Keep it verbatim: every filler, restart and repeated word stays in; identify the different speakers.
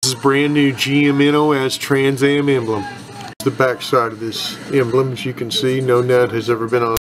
Speaker 1: This is brand new G M N O S Trans Am emblem. The back side of this emblem, as you can see, no nut has ever been on.